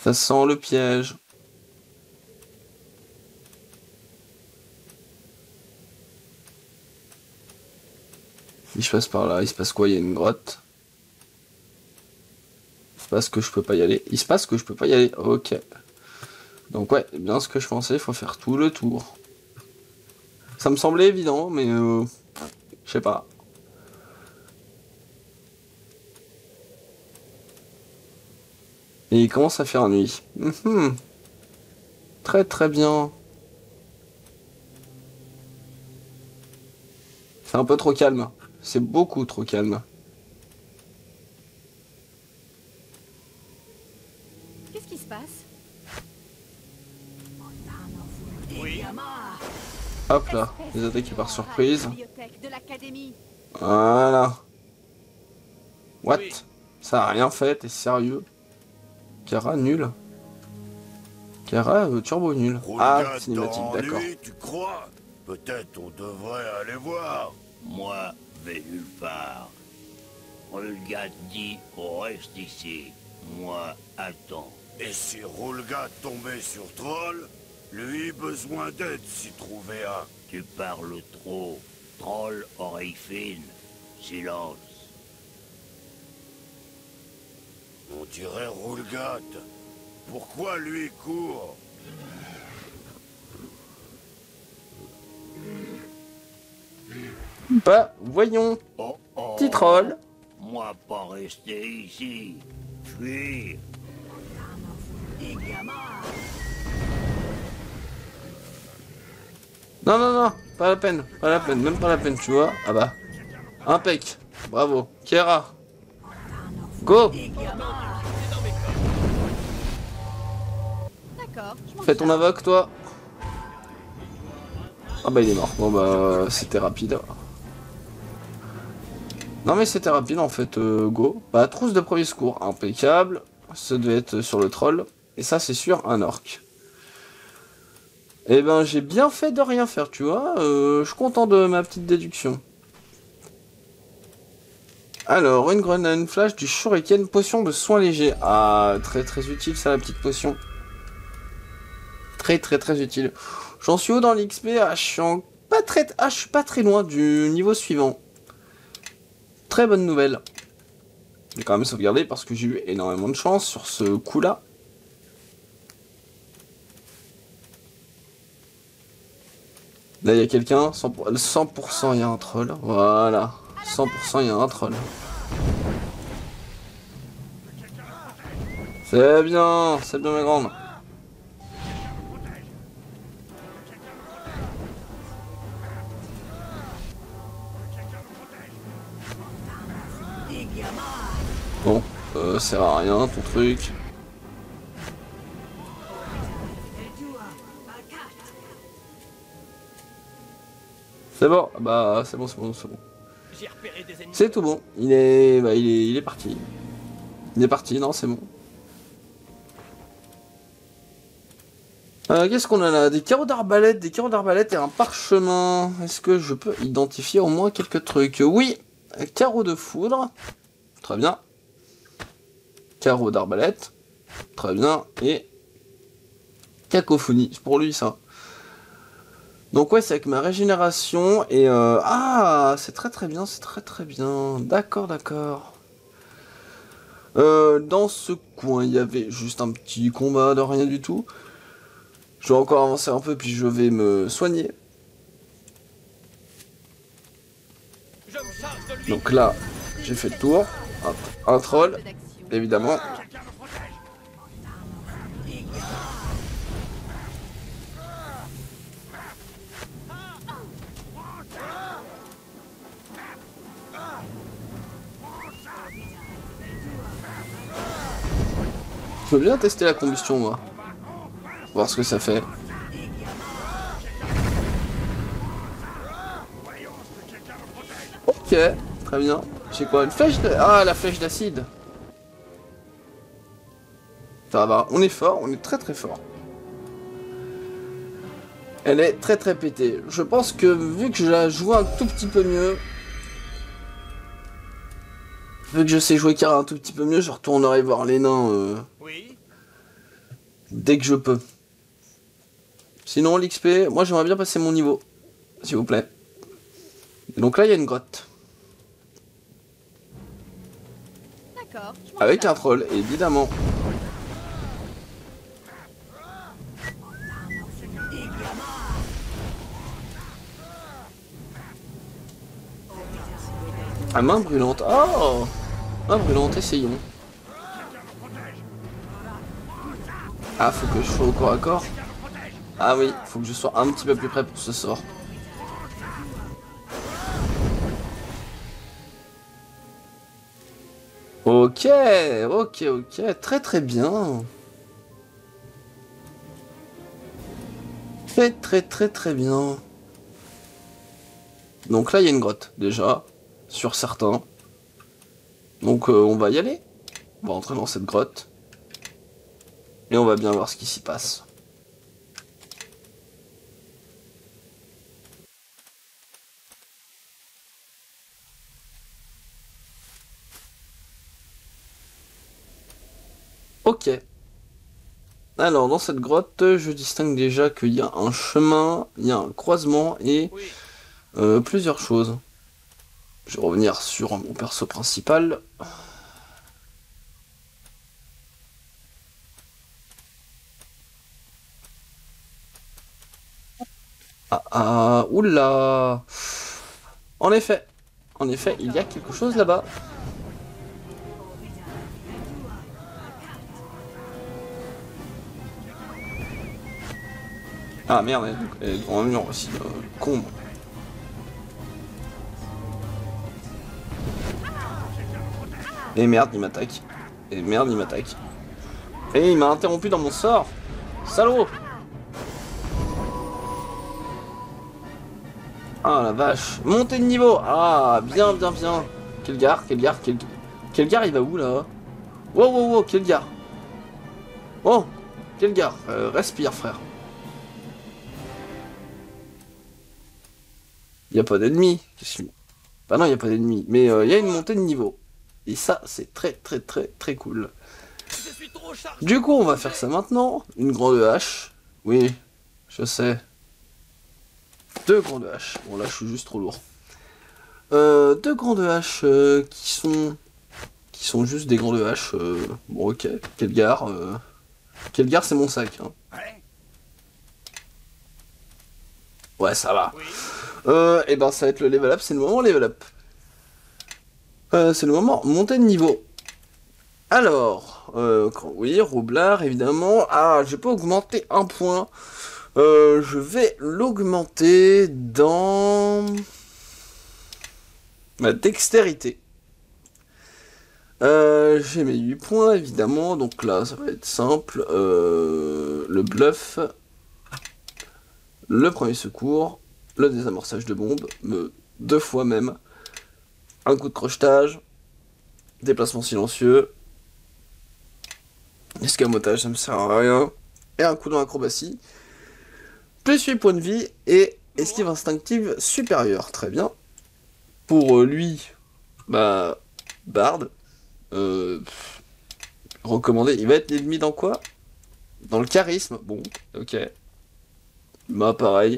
Ça sent le piège. Si je passe par là, il se passe quoi? Il y a une grotte. Il se passe que je peux pas y aller. Il se passe que je peux pas y aller. Ok. Donc ouais, bien ce que je pensais, il faut faire tout le tour. Ça me semblait évident, mais je sais pas. Et il commence à faire nuit. Très très bien. C'est un peu trop calme. C'est beaucoup trop calme. Qu'est-ce qui se passe? Hop là, les attaquer par surprise. Bibliothèque de l'académie. Voilà. What? Oui. Ça a rien fait, t'es sérieux? Kara nul. Kara turbo nul. Ah, Roulgate cinématique, dans d'accord. lui, tu crois? Peut-être on devrait aller voir. Moi, vais nulle part. Olga dit on reste ici. Moi, attends. Et si Roulgate tombait sur Troll, lui besoin d'aide s'y trouvait un. Tu parles trop. Troll, oreille fine. Silence. On dirait Roulgate. Pourquoi lui court? Bah, voyons. Oh oh. Petit troll. Moi, pas rester ici. Fuir. Non, non, non, pas la peine, pas la peine, même pas la peine, tu vois. Ah bah, impec, bravo, Kera. Go, D'accord, je m'en fais ton charge. invoque, toi. Ah bah, il est mort. Bon bah, c'était rapide. Non mais c'était rapide en fait, go. Bah, trousse de premier secours, impeccable. Ça devait être sur le troll. Et ça, c'est sûr, un orc. Eh ben, j'ai bien fait de rien faire, tu vois. Je suis content de ma petite déduction. Alors, une grenade, une flash, du shuriken, potion de soins légers. Ah, très très utile ça, la petite potion. Très très très utile. J'en suis où dans l'XP? Ah, je suis pas très loin du niveau suivant. Très bonne nouvelle. J'ai quand même sauvegardé parce que j'ai eu énormément de chance sur ce coup-là. Là, il y a quelqu'un, 100% il y a un troll. Voilà, 100% il y a un troll. C'est bien ma grande. Bon, sert à rien ton truc. C'est bon, bah c'est bon. J'ai repéré des ennemis. C'est tout bon. Il est parti. Il est parti, non, c'est bon. Qu'est-ce qu'on a là? Des carreaux d'arbalète et un parchemin. Est-ce que je peux identifier au moins quelques trucs? Oui, carreau de foudre. Très bien. Carreau d'arbalète. Très bien. Et cacophonie. C'est pour lui ça. Donc ouais, c'est avec ma régénération et ah, c'est très bien, c'est très bien. D'accord. Dans ce coin, il y avait juste un petit combat de rien du tout. Je vais encore avancer un peu, puis je vais me soigner. Je me charge de lui. Donc là, j'ai fait le tour. Hop, un troll, évidemment. Je veux bien tester la combustion, moi. Voir ce que ça fait. Ok, très bien. J'ai quoi? Une flèche de... Ah, la flèche d'acide. Ça va, on est fort, on est très fort. Elle est très pétée. Je pense que vu que je la joue un tout petit peu mieux... Vu que je sais jouer Kara un tout petit peu mieux, je retournerai voir les nains Oui. Dès que je peux. Sinon, l'XP, moi j'aimerais bien passer mon niveau. S'il vous plaît. Et donc là, il y a une grotte. D'accord. je m'en Avec charge. un troll, évidemment. Ah, main brûlante. Oh, main brûlante, essayons. Ah, faut que je sois au corps à corps. Ah oui, faut que je sois un petit peu plus près pour ce sort. Ok, ok, très très bien. Très bien. Donc là, il y a une grotte, déjà, sur certains. Donc on va y aller. On va entrer dans cette grotte. Et on va bien voir ce qui s'y passe. Ok. Alors, dans cette grotte, je distingue déjà qu'il y a un chemin, il y a un croisement et Oui. plusieurs choses. Je vais revenir sur mon perso principal. Oula. En effet, il y a quelque chose là-bas. Ah merde, elle est devant un mur aussi, con. Et merde, il m'attaque. Et merde, il m'attaque. Et il m'a interrompu dans mon sort. Salaud. Ah la vache. Montée de niveau. Ah, bien. Kelgar, il va où là? Wow, Kelgar. Oh, Kelgar, respire frère. Y a pas d'ennemis. Bah non, y a pas d'ennemis. Mais y a une montée de niveau. Et ça, c'est très cool. Je suis trop chargé. Du coup, on va faire ça maintenant. Une grande hache. Oui, je sais. 2 grandes haches. Bon, là, je suis juste trop lourd. 2 grandes haches qui sont juste des grandes haches. Bon, ok. Kelgar. Kelgar, c'est mon sac. Hein. Ouais, ça va. Et ben, ça va être le level up. C'est le moment level up. C'est le moment montée de niveau. Alors, oui, roublard, évidemment. Ah, j'ai pas augmenté un point. Je vais l'augmenter dans ma dextérité. J'ai mes 8 points, évidemment. Donc là, ça va être simple. Le bluff. Le premier secours. Le désamorçage de bombe. 2 fois même. Un coup de crochetage. Déplacement silencieux. Escamotage, ça me sert à rien. Et un coup dans l'acrobatie. Plus 8 points de vie et esquive instinctive supérieure. Très bien. Pour lui, bah, Bard. Recommandé. Il va être ennemi dans quoi? Dans le charisme. Bon, ok. Bah, pareil.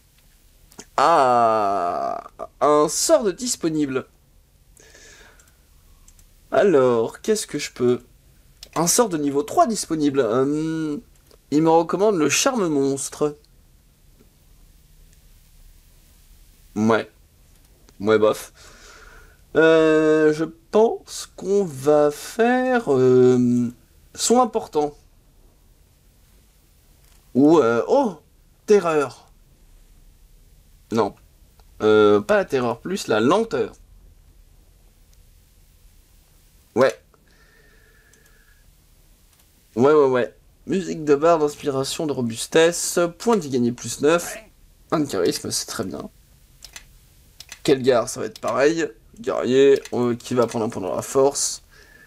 Ah, un sort de disponible. Alors, qu'est-ce que je peux? Un sort de niveau 3 disponible. Il me recommande le charme monstre. Ouais. Ouais, bof. Je pense qu'on va faire son important. Ou oh, terreur. Non. Pas la terreur, plus la lenteur. Ouais. Ouais. Musique de bar, d'inspiration, de robustesse. Point d'y gagner plus 9. Un de charisme, c'est très bien. Kelgar, ça va être pareil. Guerrier, qui va prendre un point dans la force.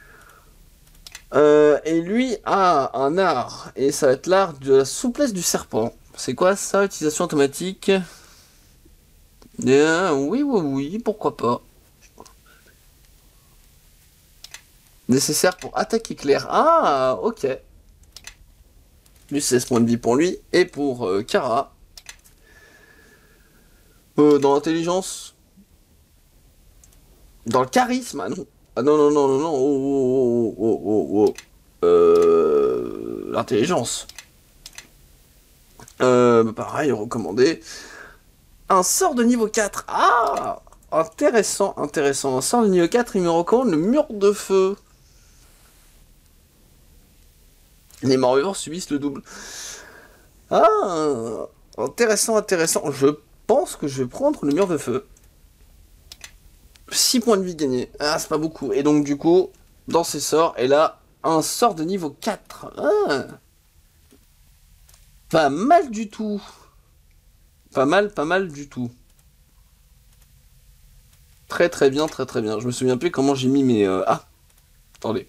Et lui a un art. Et ça va être l'art de la souplesse du serpent. C'est quoi ça? Utilisation automatique. Oui, pourquoi pas. Nécessaire pour attaque éclair. Ah, ok. Plus 16 points de vie pour lui. Et pour Kara. Dans l'intelligence. Dans le charisme, ah non. Ah non, non, non, non, non. Oh, oh, oh, oh, oh. L'intelligence. Pareil, recommandé. Un sort de niveau 4. Ah, intéressant, intéressant. Un sort de niveau 4, il me recommande le mur de feu. Les morts-vivants subissent le double. Ah, intéressant, intéressant. Je pense que je vais prendre le mur de feu. 6 points de vie gagnés. Ah, c'est pas beaucoup. Et donc, du coup, dans ces sorts, elle a un sort de niveau 4. Ah, pas mal du tout. Pas mal du tout. Très très bien, très très bien. Je me souviens plus comment j'ai mis mes... Ah, attendez.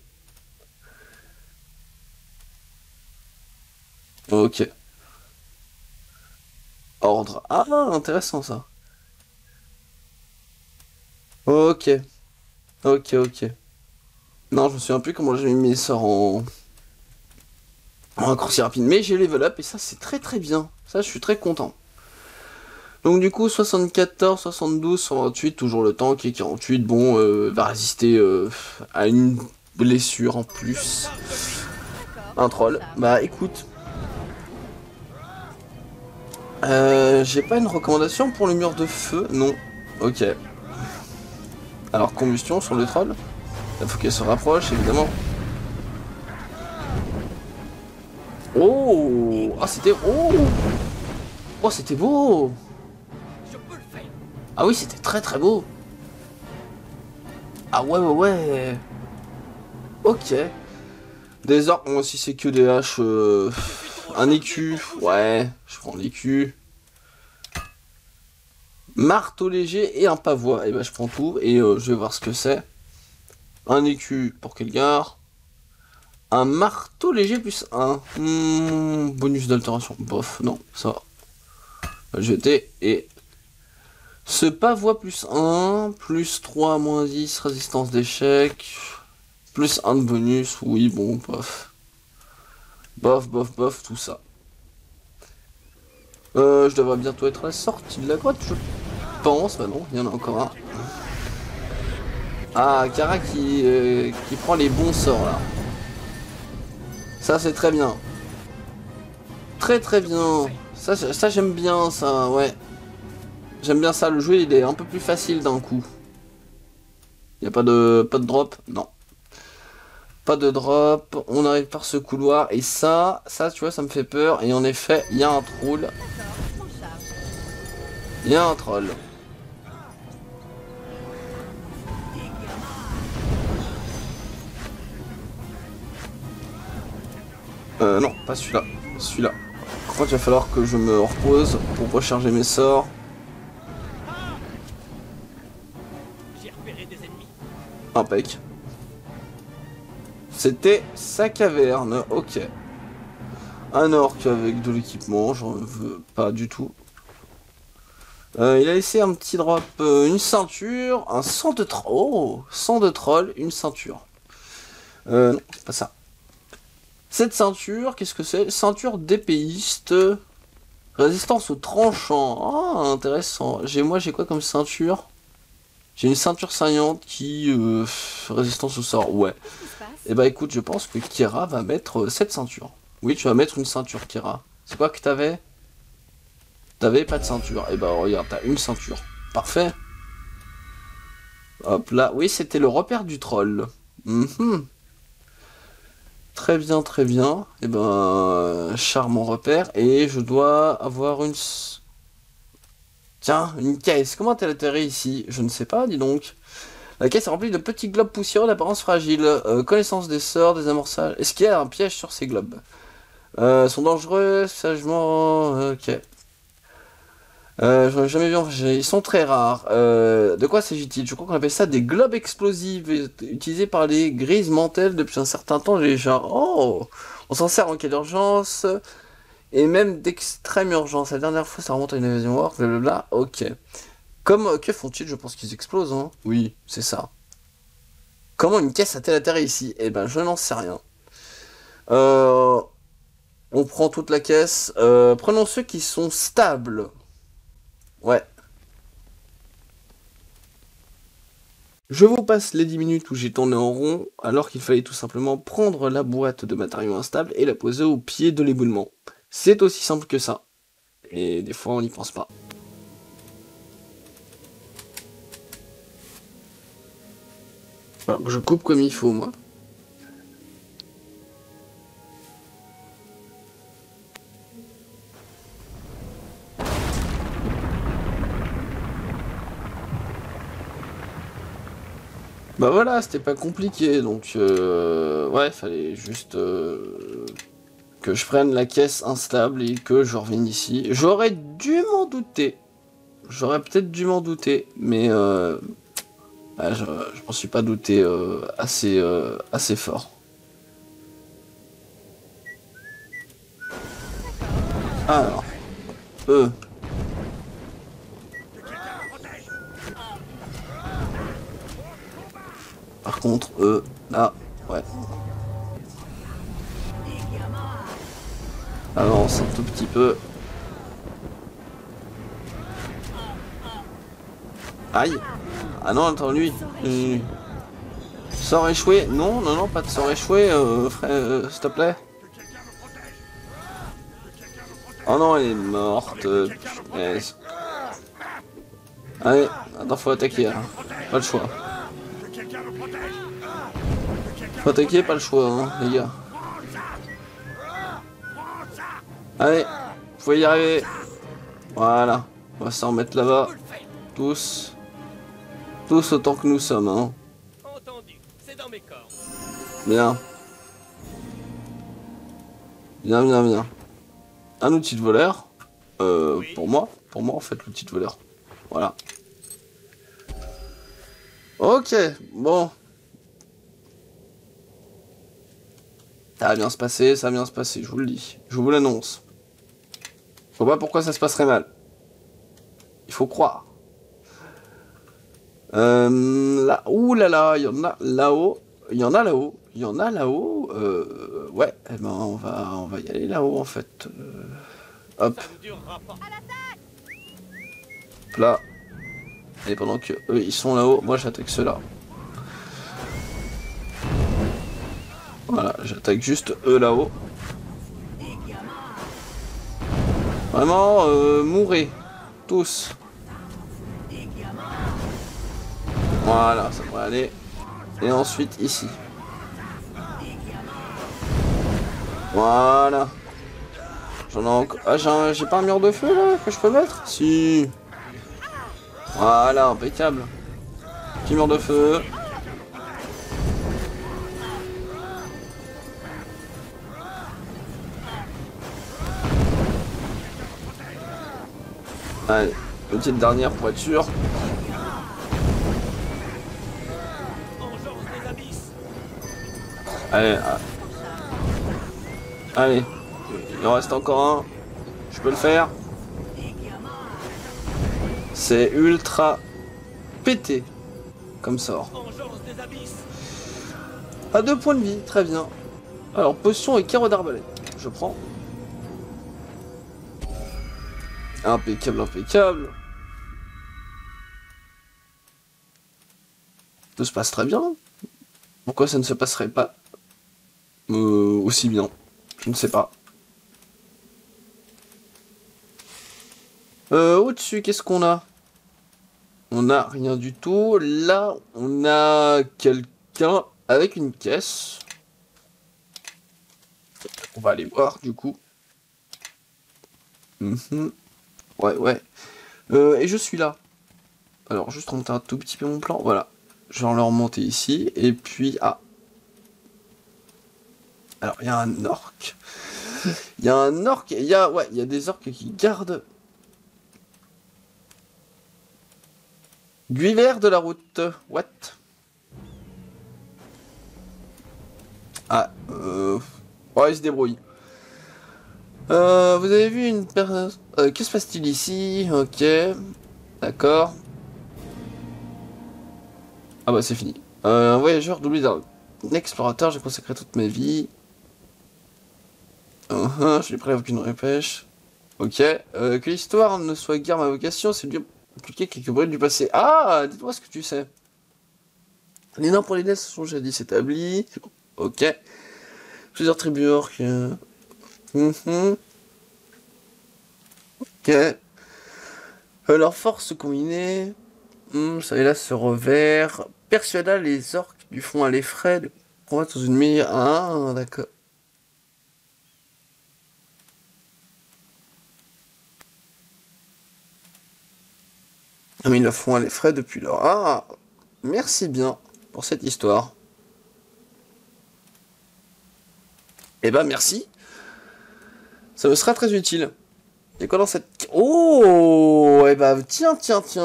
Ok. Ordre. Ah, intéressant ça. Ok. Ok, ok. Non, je me souviens plus comment j'ai mis mes sorts en raccourci rapide. Mais j'ai level up et ça, c'est très très bien. Ça, je suis très content. Donc du coup, 74, 72, 128, toujours le tank, et 48, bon, va résister à une blessure en plus. Un troll. Bah écoute. J'ai pas une recommandation pour le mur de feu, non. Ok. Alors combustion sur le troll. Il faut qu'elle se rapproche, évidemment. Oh, ah c'était... Oh, oh c'était beau. Ah oui, c'était très très beau. Ah ouais, ouais, ouais. Ok. Des arcs, moi aussi c'est que des haches. Un écu. Ouais, je prends l'écu. Marteau léger et un pavois. Et ben je prends tout et je vais voir ce que c'est. Un écu pour quel gare. Un marteau léger plus 1. Bonus d'altération. Bof, non, ça va. Je vais jeter et... Ce pavois plus 1, plus 3, moins 10, résistance d'échec, plus 1 de bonus, oui, bon, bof. Bof, bof, bof, tout ça. Je devrais bientôt être à la sortie de la grotte, je pense. Bah non, il y en a encore un. Ah, Kara qui prend les bons sorts, là. Ça, c'est très bien. Très, très bien. Ça j'aime bien, ça, ouais. J'aime bien ça, le jeu il est un peu plus facile d'un coup. Y a pas de drop? Non. Pas de drop, on arrive par ce couloir et ça tu vois ça me fait peur et en effet il y a un troll. Il y a un troll. Non, pas celui-là. Celui-là. Par contre il va falloir que je me repose pour recharger mes sorts. Impec. C'était sa caverne, ok. Un orc avec de l'équipement, j'en veux pas du tout. Il a laissé un petit drop, une ceinture, un sang de troll. Oh, sang de troll, une ceinture. Non, c'est pas ça. Cette ceinture, qu'est-ce que c'est? Ceinture d'épéiste. Résistance aux tranchants. Ah, intéressant. Moi, j'ai quoi comme ceinture? J'ai une ceinture saillante qui... résistance au sort, ouais. Et bah écoute, je pense que Kira va mettre cette ceinture. Oui, tu vas mettre une ceinture, Kira. C'est quoi que t'avais? T'avais pas de ceinture. Et bah regarde, t'as une ceinture. Parfait. Hop là. Oui, c'était le repère du troll. Très bien, très bien. Et ben, charmant repère. Et je dois avoir une... Tiens, une caisse. Comment elle atterrit ici? Je ne sais pas, dis donc. La caisse est remplie de petits globes poussiéreux d'apparence fragile. Connaissance des sorts, des amorçages. Est-ce qu'il y a un piège sur ces globes? Sont dangereux, sagement... Ok. J'en ai jamais vu, enfin, ils sont très rares. De quoi s'agit-il? Je crois qu'on appelle ça des globes explosifs, utilisés par les grises mentales depuis un certain temps déjà. Oh! On s'en sert en cas d'urgence, et même d'extrême urgence. La dernière fois, ça remonte à une invasion orc, blablabla. Ok. Comme, que font-ils? Je pense qu'ils explosent, hein. Oui, c'est ça. Comment une caisse a-t-elle atterri ici? Eh ben, je n'en sais rien. On prend toute la caisse. Prenons ceux qui sont stables. Ouais. Je vous passe les 10 minutes où j'ai tourné en rond, alors qu'il fallait tout simplement prendre la boîte de matériaux instables et la poser au pied de l'éboulement. C'est aussi simple que ça. Et des fois, on n'y pense pas. Alors, je coupe comme il faut, moi. Bah voilà, c'était pas compliqué, donc ouais, fallait juste que je prenne la caisse instable et que je revienne ici. J'aurais dû m'en douter. J'aurais peut-être dû m'en douter, mais bah, je m'en suis pas douté assez fort. Alors, eux. Par contre, eux, là, ouais. Avance un tout petit peu. Aïe. Ah non, attends, lui. Sort échoué. Non, non, non, pas de sort échoué, frère, s'il te plaît. Oh non, elle est morte. Yes. Allez, attends, faut attaquer, hein. Pas le choix. Faut attaquer, pas le choix, hein, les gars. Allez, faut y arriver. Voilà, on va s'en remettre là-bas. Tous. Tous autant que nous sommes, hein. Entendu, c'est dans mes corps. Bien. Bien, bien, bien. Un outil de voleur. Oui. Pour moi en fait, l'outil de voleur. Voilà. Ok, bon. Ça va bien se passer, ça va bien se passer, je vous le dis. Je vous l'annonce. Je vois pas pourquoi ça se passerait mal. Il faut croire. Là, ouh là là, il y en a là-haut. Il y en a là-haut. Il y en a là-haut. Ouais, eh ben on va y aller là-haut en fait. Hop, Ça ne durera pas. là. Et pendant que eux ils sont là-haut, moi j'attaque ceux-là. Voilà, j'attaque juste eux là-haut. Vraiment, mourrez. Tous. Voilà, ça devrait aller. Et ensuite ici. Voilà. J'en ai encore. Ah, j'ai pas un mur de feu là que je peux mettre? Si. Voilà, impeccable. Petit mur de feu. Allez, petite dernière pour être sûr. Engeance des abysses. Allez, allez. Il en reste encore un. Je peux le faire. C'est ultra pété comme sort. Engeance des abysses. À 2 points de vie, très bien. Alors, potion et carreau d'arbalète. Je prends. Impeccable, impeccable. Tout se passe très bien. Pourquoi ça ne se passerait pas aussi bien? Je ne sais pas. Au-dessus, qu'est-ce qu'on a? On n'a rien du tout. Là, on a quelqu'un avec une caisse. On va aller voir, du coup. Ouais, ouais. Et je suis là. Alors, juste remonter un tout petit peu mon plan. Voilà. Je vais le remonter ici. Et puis, ah. Alors, il y a un orc. Il y a un orc. Il y a, ouais, il y a des orques qui gardent Guyver de la route. What? Ah, ouais, il se débrouille. Vous avez vu une personne... que se passe-t-il ici? Ok. D'accord. Ah bah c'est fini. Un voyageur doublé d'un explorateur, j'ai consacré toute ma vie. Je lui prélève aucune repêche. Ok. Que l'histoire ne soit guère ma vocation, c'est de lui appliquer quelques bribes du passé. Ah, dites-moi ce que tu sais. Les nains pour les dés sont jadis établis. Ok. Plusieurs tribus orques. Ok. Leurs forces combinées. Ça et là se revers. Persuada les orques du front à l'effraie de combattre dans une meilleure. Ah, d'accord. Mais ils le font à l'effraie depuis lors. Ah, merci bien pour cette histoire. Eh ben, merci. Ça me sera très utile. Et quoi dans cette... Oh, eh ben, tiens.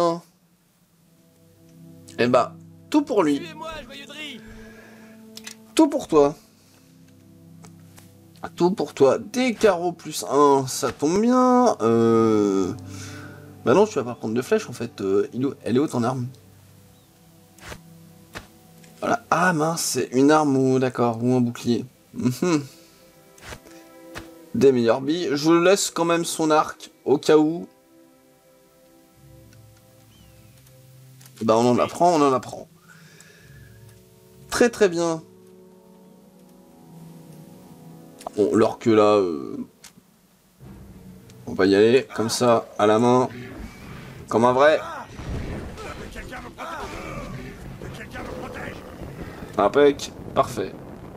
Eh ben, tout pour lui. Suivez-moi, joyeux Dri. Tout pour toi. Tout pour toi. Des carreaux plus 1, ça tombe bien. Bah non, tu vas pas prendre de flèche en fait. Elle est haute en arme. Voilà. Ah mince, c'est une arme ou d'accord, ou un bouclier. Des meilleures billes. Je laisse quand même son arc au cas où. Bah on en apprend. Très très bien. Bon, l'orque là, on va y aller comme ça, à la main, comme un vrai. Impec, parfait.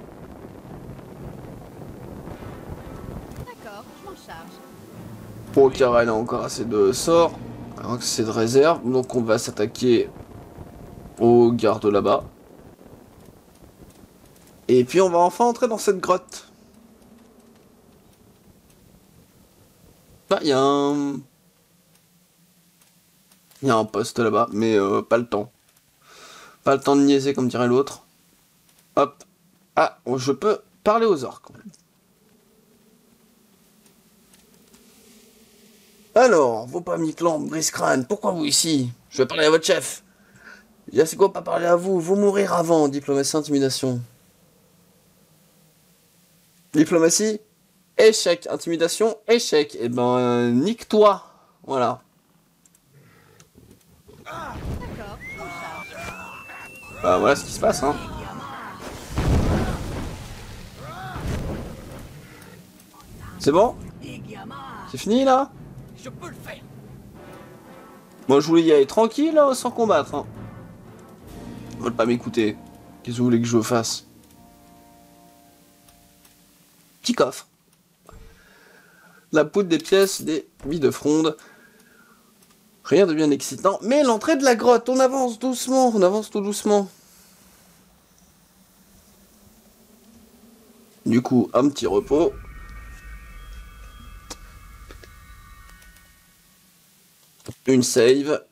D'accord, je m'en charge. Pour Kara, elle a encore assez de sorts, assez de réserve, donc on va s'attaquer aux gardes là-bas. Et puis on va enfin entrer dans cette grotte. Bah, il y a un poste là-bas, mais pas le temps. Pas le temps de niaiser comme dirait l'autre. Hop. Ah, je peux parler aux orques. Alors, vos pas mi-clan, brise-crâne, pourquoi vous ici? Je vais parler à votre chef. C'est quoi pas parler à vous? Vous mourir avant, diplomatie, intimidation. Diplomatie, échec. Intimidation, échec. Eh ben, nique-toi. Voilà. D'accord, je m'en charge. Bah, voilà ce qui se passe, hein. C'est bon? C'est fini, là? Je peux le faire. Moi, je voulais y aller tranquille, là, sans combattre, hein. Ils veulent pas m'écouter. Qu'est-ce que vous voulez que je fasse? Petit coffre. La poudre, des pièces, des billes de fronde. Rien de bien excitant. Mais l'entrée de la grotte, on avance doucement, on avance tout doucement. Du coup, un petit repos. Une save.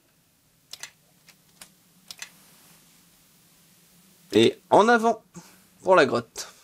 Et en avant pour la grotte.